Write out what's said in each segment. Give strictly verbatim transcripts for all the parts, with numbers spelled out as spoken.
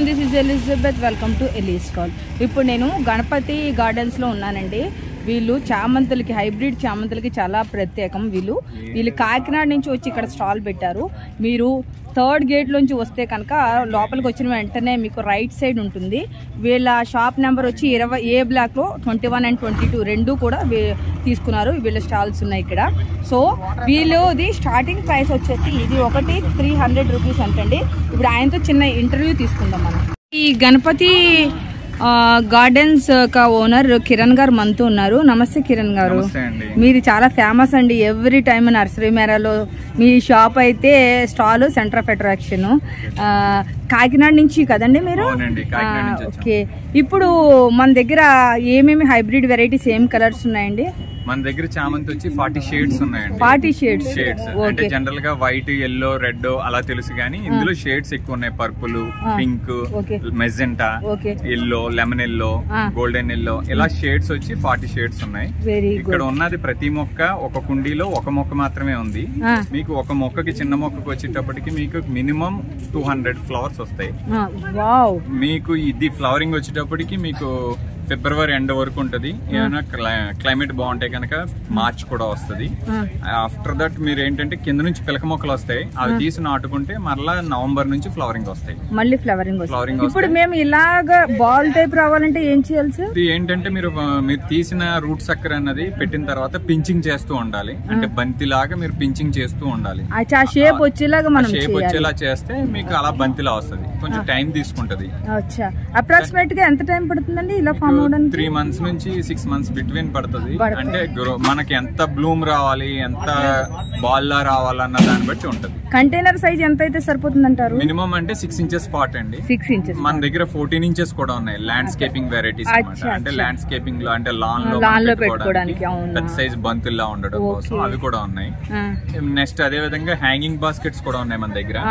This is Elizabeth. Welcome to Elise call. ఇప్పుడు నేను గణపతి గార్డెన్స్లో ఉన్నానండి. వీళ్ళు చామంతులకి, హైబ్రిడ్ చామంతులకి చాలా ప్రత్యేకం. వీళ్ళు వీళ్ళు కాకినాడ నుంచి వచ్చి ఇక్కడ స్టాల్ పెట్టారు. మీరు థర్డ్ గేట్ నుంచి వస్తే కనుక లోపలికి వచ్చిన వెంటనే మీకు రైట్ సైడ్ ఉంటుంది. వీళ్ళ షాప్ నెంబర్ వచ్చి ఇరవై ఏ బ్లాక్లో twenty one and twenty two రెండు కూడా తీసుకున్నారు. వీళ్ళ స్టాల్స్ ఉన్నాయి ఇక్కడ. సో వీళ్ళది స్టార్టింగ్ ప్రైస్ వచ్చేసి ఇది ఒకటి త్రీ హండ్రెడ్ రూపీస్ అంటండి. ఇప్పుడు ఆయనతో చిన్న ఇంటర్వ్యూ తీసుకుందాం మనం. ఈ గణపతి గార్డెన్స్ కా ఓనర్ కిరణ్ గారు మనతో ఉన్నారు. నమస్తే కిరణ్ గారు. మీది చాలా ఫేమస్ అండి. ఎవ్రీ టైమ్ నర్సరీ మేరాలో మీ షాప్ అయితే stall centre of attraction. Kakinada నుంచి కదండి మీరు? ఓకే. ఇప్పుడు మన దగ్గర ఏమేమి హైబ్రిడ్ వెరైటీస్ ఏం కలర్స్ ఉన్నాయండి? మన దగ్గర చామంతి వచ్చి ఫార్టీ షేడ్స్ ఉన్నాయండి. ఫార్టీ షేడ్స్ షేడ్స్ అంటే జనరల్ గా వైట్, ఎల్లో, రెడ్ అలా తెలుసు కానీ ఇందులో షేడ్స్ ఎక్కువ ఉన్నాయి. Purple, pink, magenta, yellow, lemon yellow, golden yellow, ఇలా షేడ్స్ వచ్చి ఫార్టీ షేడ్స్ ఉన్నాయి. ఇక్కడ ఉన్నది ప్రతి మొక్క ఒక కుండీలో ఒక మొక్క మాత్రమే ఉంది. మీకు ఒక మొక్కకి, చిన్న మొక్కకి వచ్చేటప్పటికి మీకు మినిమం టూ హండ్రెడ్ ఫ్లవర్స్ వస్తాయి. మీకు ఇది ఫ్లవరింగ్ వచ్చేటప్పటికి మీకు ఫిబ్రవరి ఎండ్ వరకు ఉంటది. ఏమైనా క్లైమేట్ బాగుంటే కనుక మార్చ్ కూడా వస్తుంది. ఆఫ్టర్ దట్ మీరు ఏంటంటే కింద నుంచి పిలక మొక్కలు వస్తాయి. అవి తీసి నాటుకుంటే మరలా నవంబర్ నుంచి ఫ్లవరింగ్ వస్తాయి. మళ్ళీ ఫ్లవరింగ్ ఫ్లవరింగ్ ఇప్పుడు మేము ఇలాగా బాల్ టైప్ రావాలంటే ఏం చేయాలి సార్? ఇది ఏంటంటే మీరు మీరు తీసిన రూట్ సక్కర్ అన్నది పెట్టిన తర్వాత పించింగ్ చేస్తూ ఉండాలి. అంటే బంతి లాగా మీరు పించింగ్ చేస్తూ ఉండాలి. షేప్ వచ్చేలాగా మనం షేప్ వచ్చేలా చేస్తే మీకు అలా బంతిలా వస్తుంది. కొంచెం టైం తీసుకుంటది. అప్రాక్సిమేట్ గా ఎంత టైం పడుతుందండి ఇలా ఫామ్? త్రీ మంత్స్ నుంచి సిక్స్ మంత్స్ బిట్వీన్ పడుతుంది. అంటే మనకి ఎంత బ్లూమ్ రావాలి, ఎంత బాల్ లా రావాలన్న దాన్ని బట్టి ఉంటది. కంటైనర్ సైజ్ ఎంత అయితే సరిపోతుంది అంటారు? మినిమం అంటే సిక్స్ ఇంచెస్ పాట్ అండి. సిక్స్ ఇంచెస్ మన దగ్గర ఫోర్టీన్ ఇంచెస్ కూడా ఉన్నాయి. ల్యాండ్స్కేపింగ్ వెరైటీస్ అంటే ల్యాండ్స్కేపింగ్ లో అంటే లాన్ లో పెట్టుకోవడానికి పెద్ద సైజ్ బంతుల్లా ఉండడం కోసం అవి కూడా ఉన్నాయి. నెక్స్ట్ అదే విధంగా హ్యాంగింగ్ బాస్కెట్స్ కూడా ఉన్నాయి మన దగ్గర.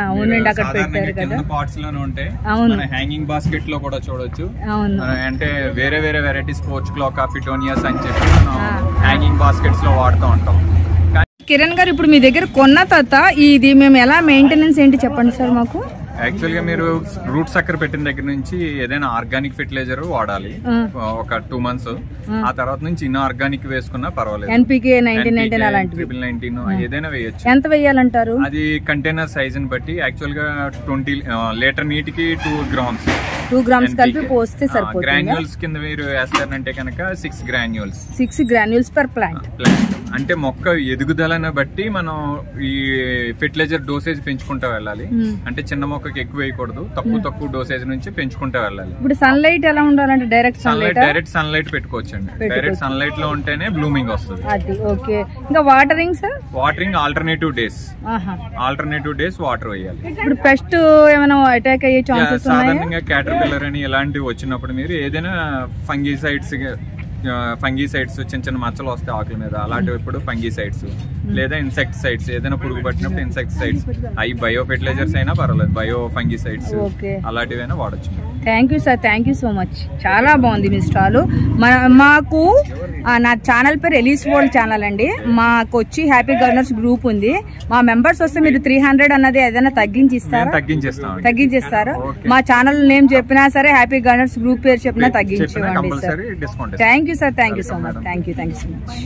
కింద పాట్స్ లోనే ఉంటాయి. హ్యాంగింగ్ బాస్కెట్ లో కూడా చూడొచ్చు. అంటే వేరే వేరే వెరైటీస్ పోర్చ్ క్లాక్, పిటోనియాస్ అని చెప్పి మనం హ్యాంగింగ్ బాస్కెట్స్ లో వాడుతూ ఉంటాం. కిరణ్ గారు, ఇప్పుడు మీ దగ్గర కొన్న తర్వాత ఇది మేము ఎలా మెయింటెనెన్స్ ఏంటి చెప్పండి సార్ మాకు. యాక్చువల్ గా మీరు రూట్ సక్కర్ పెట్టిన దగ్గర నుంచి ఏదైనా ఆర్గానిక్ ఫెర్టిలైజర్ వాడాలి ఒక టూ మంత్స్. ఆ తర్వాత నుంచి ఇన్ ఆర్గానిక్ వేసుకున్నా పర్వాలేదు. ఎన్పీకే నైన్టీన్ నైన్టీన్ అలాంటివి ట్రిపుల్ నైన్టీన్ ఏదైనా వేయచ్చు. ఎంత వేయాలంటారు? అది కంటైనర్ సైజ్ ని బట్టి. యాక్చువల్ గా ట్వంటీ లీటర్ నీటికి టూ గ్రామ్స్ టూ గ్రామ్స్ కలిపి పోస్తే సరిపోతుంది. గ్రాన్యూల్స్ కింద మీరు వేస్తారంటే కనుక six granules six granules per plant. అంటే మొక్క ఎదుగుదలను బట్టి మనం ఈ ఫెర్టిలైజర్ డోసేజ్ పెంచుకుంటూ వెళ్ళాలి. అంటే చిన్న మొక్కకి ఎక్కువ వేయకూడదు, తక్కువ తక్కువ డోసేజ్ నుంచి పెంచుకుంటూ వెళ్ళాలి. ఇప్పుడు సన్ లైట్ ఎలా ఉండాలంటే direct sunlight direct sunlight పెట్టుకోవచ్చు అండి. డైరెక్ట్ సన్ లైట్ లో ఉంటేనే బ్లూమింగ్ వస్తుంది. ఇంకా watering sir? Watering alternative days alternative days water వేయాలి. ఇప్పుడు పెస్ట్ ఏమైనా అటాక్ అయ్యే ఛాన్సెస్ ఉన్నాయా? సాధారణంగా క్యాటర్పిల్లర్ అని ఇలాంటివి వచ్చినప్పుడు మీరు ఏదైనా ఫంగిసైడ్స్ ఫంగిసైడ్స్ చిన్న చిన్న మచ్చలు వస్తాయి ఆకుల మీద, అలాంటివి ఇప్పుడు ఫంగిసైడ్స్ లేదా ఇన్సెక్టిసైడ్స్ ఏదైనా పురుగు పట్టినప్పుడు ఇన్సెక్టిసైడ్స్ అవి బయో ఫెర్టిలైజర్స్ అయినా పర్వాలేదు, బయో ఫంగిసైడ్స్ అలాంటివైనా వాడచ్చు. Thank you sir, thank you so much. చాలా బాగుంది మీ స్టాల్. మాకు నా ఛానల్ పేరు ఎలీస్ వరల్డ్ ఛానల్ అండి. మాకు వచ్చి హ్యాపీ గవర్నర్స్ గ్రూప్ ఉంది. మా మెంబర్స్ వస్తే మీరు త్రీ హండ్రెడ్ అన్నది ఏదైనా తగ్గించి ఇస్తారా? తగ్గించేస్తాం తగ్గించేస్తారా? మా ఛానల్ నేమ్ చెప్పినా సరే, హ్యాపీ గవర్నర్స్ గ్రూప్ పేరు చెప్పినా తగ్గించేయండి sir. Thank you sir, thank you so much. Thank you thank you so much.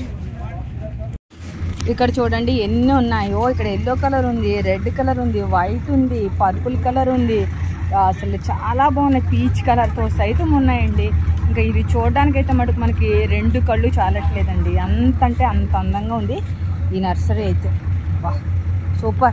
ఇక్కడ చూడండి ఎన్ని ఉన్నాయో. ఇక్కడ ఎల్లో కలర్ ఉంది, రెడ్ కలర్ ఉంది, వైట్ ఉంది, పర్పుల్ కలర్ ఉంది. అసలు చాలా బాగున్నాయి. పీచ్ కలర్తో సైతం ఉన్నాయండి. ఇంకా ఇది చూడడానికి అయితే మటుకు మనకి రెండు కళ్ళు చాలట్లేదండి. అంత అంటే అంత అందంగా ఉంది ఈ నర్సరీ అయితే. వా సూపర్.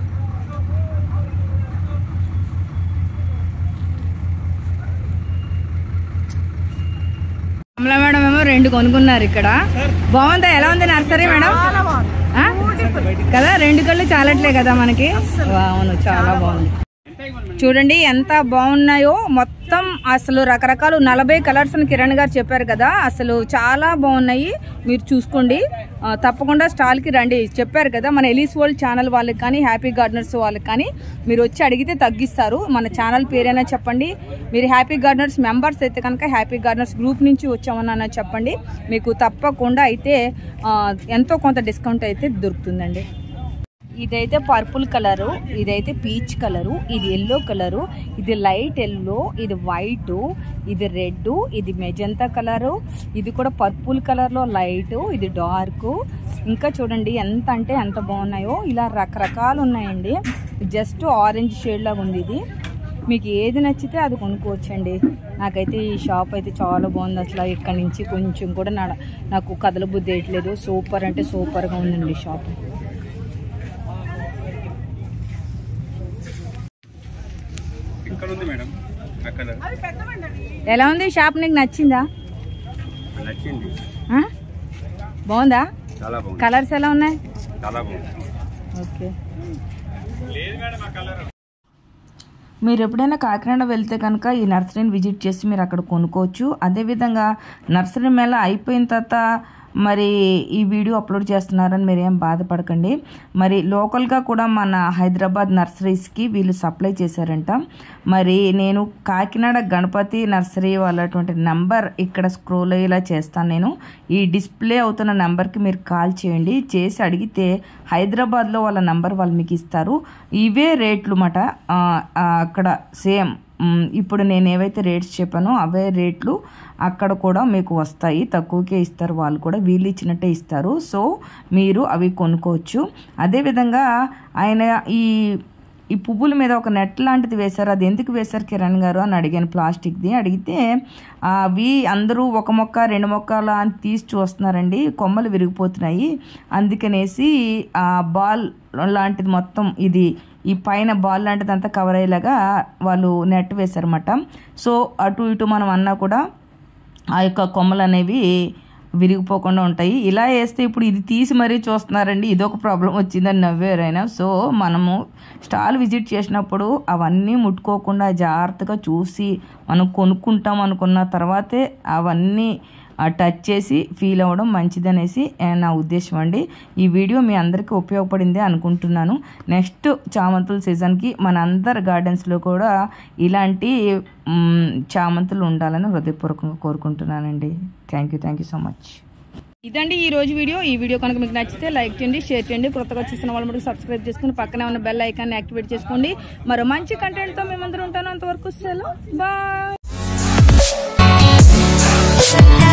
కమలా మేడం ఏమో రెండు కొనుక్కున్నారు ఇక్కడ. బాగుందా? ఎలా ఉంది నర్సరీ మేడం? కదా, రెండు కళ్ళు చాలట్లే కదా మనకి. అవును, చాలా బాగుంది. చూడండి ఎంత బాగున్నాయో. మొత్తం అసలు రకరకాలు నలభై కలర్స్ అని కిరణ్ గారు చెప్పారు కదా, అసలు చాలా బాగున్నాయి. మీరు చూసుకోండి, తప్పకుండా స్టాల్కి రండి. చెప్పారు కదా మన ఎలీస్ వరల్డ్ ఛానల్ వాళ్ళకి కానీ హ్యాపీ గార్డెనర్స్ వాళ్ళకి కానీ మీరు వచ్చి అడిగితే తగ్గిస్తారు. మన ఛానల్ పేరైనా చెప్పండి. మీరు హ్యాపీ గార్డెనర్స్ మెంబర్స్ అయితే కనుక హ్యాపీ గార్డెనర్స్ గ్రూప్ నుంచి వచ్చామన్నా చెప్పండి. మీకు తప్పకుండా అయితే ఎంతో కొంత డిస్కౌంట్ అయితే దొరుకుతుందండి. ఇదైతే పర్పుల్ కలరు, ఇదైతే పీచ్ కలరు, ఇది ఎల్లో కలరు, ఇది లైట్ ఎల్లో, ఇది వైట్, ఇది రెడ్, ఇది మెజంతా కలరు, ఇది కూడా పర్పుల్ కలర్లో లైట్, ఇది డార్క్. ఇంకా చూడండి ఎంత అంటే ఎంత బాగున్నాయో. ఇలా రకరకాలు ఉన్నాయండి. జస్ట్ ఆరెంజ్ షేడ్ లాగా ఉంది ఇది. మీకు ఏది నచ్చితే అది కొనుక్కోవచ్చండి. నాకైతే ఈ షాప్ అయితే చాలా బాగుంది. అసలు ఇక్కడ నుంచి కొంచెం కూడా నా నాకు కదల బుద్ధి వేయట్లేదు. సూపర్ అంటే సూపర్గా ఉందండి షాప్. ఎలా ఉంది షాప్? నీకు నచ్చిందా? బాగుందా? కలర్స్ ఎలా ఉన్నాయి? ఓకే. మీరు ఎప్పుడైనా కాకినాడ వెళ్తే కనుక ఈ నర్సరీని విజిట్ చేసి మీరు అక్కడ కొనుక్కోవచ్చు. అదేవిధంగా నర్సరీ మేళ అయిపోయిన తర్వాత మరి ఈ వీడియో అప్లోడ్ చేస్తున్నారని మీరు ఏం బాధపడకండి. మరి లోకల్గా కూడా మన హైదరాబాద్ నర్సరీస్కి వీళ్ళు సప్లై చేశారంట. మరి నేను కాకినాడ గణపతి నర్సరీ వాళ్ళటువంటి నెంబర్ ఇక్కడ స్క్రోల్ అయ్యేలా చేస్తాను. నేను ఈ డిస్ప్లే అవుతున్న నెంబర్కి మీరు కాల్ చేయండి. చేసి అడిగితే హైదరాబాద్లో వాళ్ళ నెంబర్ వాళ్ళు మీకు ఇస్తారు. ఇవే రేట్లు మాట అక్కడ సేమ్. ఇప్పుడు నేను ఏవైతే రేట్స్ చెప్పానో అవే రేట్లు అక్కడ కూడా మీకు వస్తాయి. తక్కువకే ఇస్తారు వాళ్ళు కూడా, వీళ్ళు ఇచ్చినట్టే ఇస్తారు. సో మీరు అవి కొనుక్కోవచ్చు. అదేవిధంగా ఆయన ఈ ఈ పువ్వుల మీద ఒక నెట్ లాంటిది వేశారు. అది ఎందుకు వేశారు కిరణ్ గారు అని అడిగాను, ప్లాస్టిక్ది. అడిగితే అవి అందరూ ఒక మొక్క రెండు మొక్కల అని తీసి చూస్తున్నారండి, కొమ్మలు విరిగిపోతున్నాయి. అందుకనేసి ఆ బాల్ లాంటిది మొత్తం ఇది ఈ పైన బాల్ లాంటిది అంతా కవర్ అయ్యేలాగా వాళ్ళు నెట్ వేశారన్నమాట. సో అటు ఇటు మనం అన్నా కూడా ఆ యొక్క కొమ్మలు అనేవి విరిగిపోకుండా ఉంటాయి. ఇలా వేస్తే ఇప్పుడు ఇది తీసి మరీ చూస్తున్నారండి, ఇదొక ప్రాబ్లం వచ్చిందని నవ్వేరైనా. సో మనము స్టాల్ విజిట్ చేసినప్పుడు అవన్నీ ముట్టుకోకుండా జాగ్రత్తగా చూసి మనం కొనుక్కుంటాం అనుకున్న తర్వాతే అవన్నీ టచ్ చేసి ఫీల్ అవ్వడం మంచిదనేసి నా ఉద్దేశం అండి. ఈ వీడియో మీ అందరికీ ఉపయోగపడింది అనుకుంటున్నాను. నెక్స్ట్ చామంతుల సీజన్కి మన అందరి గార్డెన్స్లో కూడా ఇలాంటి చామంతులు ఉండాలని హృదయపూర్వకంగా కోరుకుంటున్నానండి. Thank you thank you so much. ఇదండి ఈ రోజు వీడియో. ఈ వీడియో కనుక మీకు నచ్చితే లైక్ చేయండి, షేర్ చేయండి. కొత్తగా చూసిన వాళ్ళు మటుకు సబ్స్క్రైబ్ చేసుకుని పక్కనే ఉన్న బెల్ ఐకాన్ని యాక్టివేట్ చేసుకోండి. మరో మంచి కంటెంట్తో మేమందరం ఉంటాను. అంతవరకు సెలవు, బాయ్.